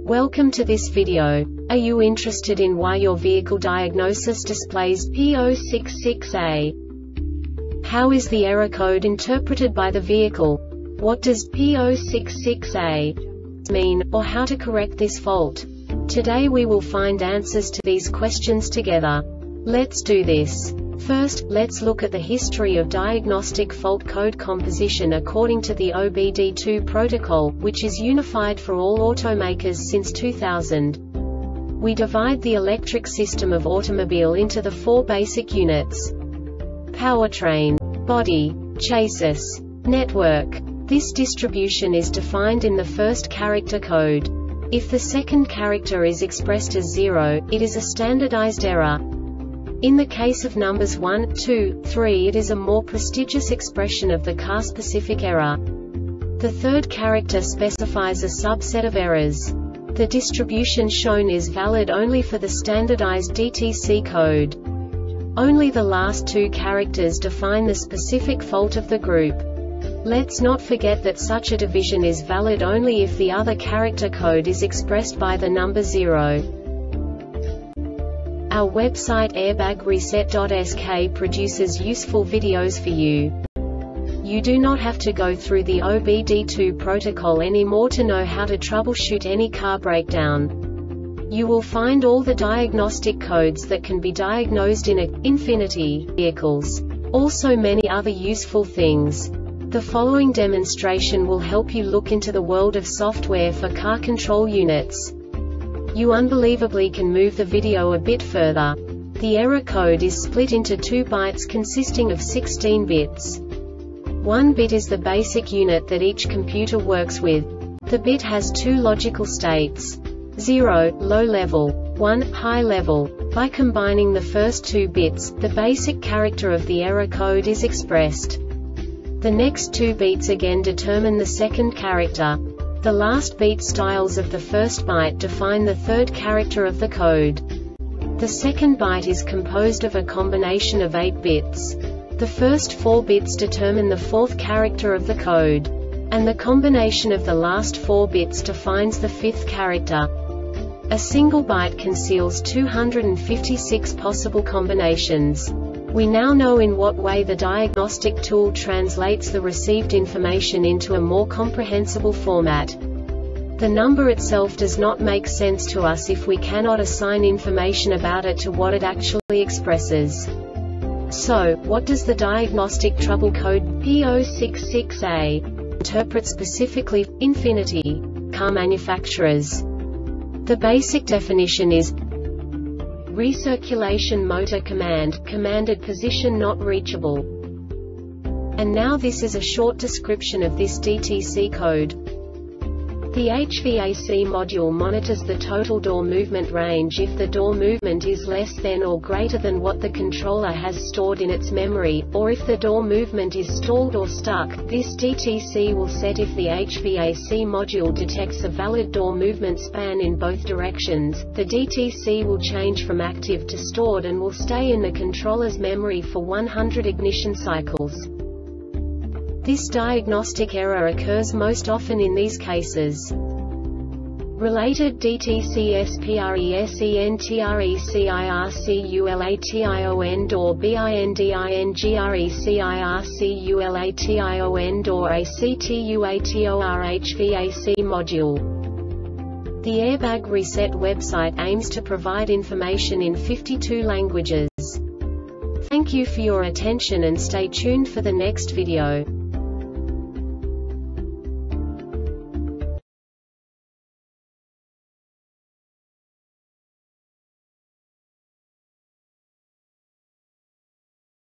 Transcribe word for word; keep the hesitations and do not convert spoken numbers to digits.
Welcome to this video. Are you interested in why your vehicle diagnosis displays P zero six six A? How is the error code interpreted by the vehicle? What does P zero six six A mean, or how to correct this fault? Today we will find answers to these questions together. Let's do this. First, let's look at the history of diagnostic fault code composition according to the O B D two protocol, which is unified for all automakers since two thousand. We divide the electric system of automobile into the four basic units: powertrain, body, chassis, network. This distribution is defined in the first character code. If the second character is expressed as zero, it is a standardized error. In the case of numbers one, two, three, it is a more prestigious expression of the car-specific error. The third character specifies a subset of errors. The distribution shown is valid only for the standardized D T C code. Only the last two characters define the specific fault of the group. Let's not forget that such a division is valid only if the other character code is expressed by the number zero. Our website airbag reset dot S K produces useful videos for you. You do not have to go through the O B D two protocol anymore to know how to troubleshoot any car breakdown. You will find all the diagnostic codes that can be diagnosed in a Infiniti vehicles. Also many other useful things. The following demonstration will help you look into the world of software for car control units. You unbelievably can move the video a bit further. The error code is split into two bytes consisting of sixteen bits. One bit is the basic unit that each computer works with. The bit has two logical states: zero, low level, one, high level. By combining the first two bits, the basic character of the error code is expressed. The next two bits again determine the second character. The last beat styles of the first byte define the third character of the code. The second byte is composed of a combination of eight bits. The first four bits determine the fourth character of the code. And the combination of the last four bits defines the fifth character. A single byte conceals two hundred fifty-six possible combinations. We now know in what way the diagnostic tool translates the received information into a more comprehensible format. The number itself does not make sense to us if we cannot assign information about it to what it actually expresses. So, what does the diagnostic trouble code P zero six six A interpret specifically for Infiniti car manufacturers? The basic definition is recirculation motor command, commanded position not reachable. And now this is a short description of this D T C code. The H V A C module monitors the total door movement range if the door movement is less than or greater than what the controller has stored in its memory, or if the door movement is stalled or stuck. This D T C will set if the H V A C module detects a valid door movement span in both directions. The D T C will change from active to stored and will stay in the controller's memory for one hundred ignition cycles. This diagnostic error occurs most often in these cases. Related D T C S P R E S E N T R E C I R C U L A T I O N door B I N D I N G R E C I R C U L A T I O N door A C T U A T O R H V A C module. The Airbag Reset website aims to provide information in fifty-two languages. Thank you for your attention and stay tuned for the next video.